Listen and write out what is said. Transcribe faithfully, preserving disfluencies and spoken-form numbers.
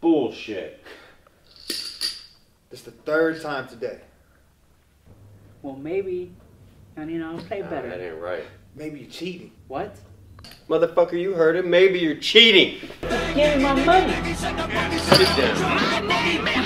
Bullshit. This is the third time today. Well, maybe, and you know, play Nah, better. that ain't right. Maybe you're cheating. What? Motherfucker, you heard him. Maybe you're cheating. Give me my money. Sit down.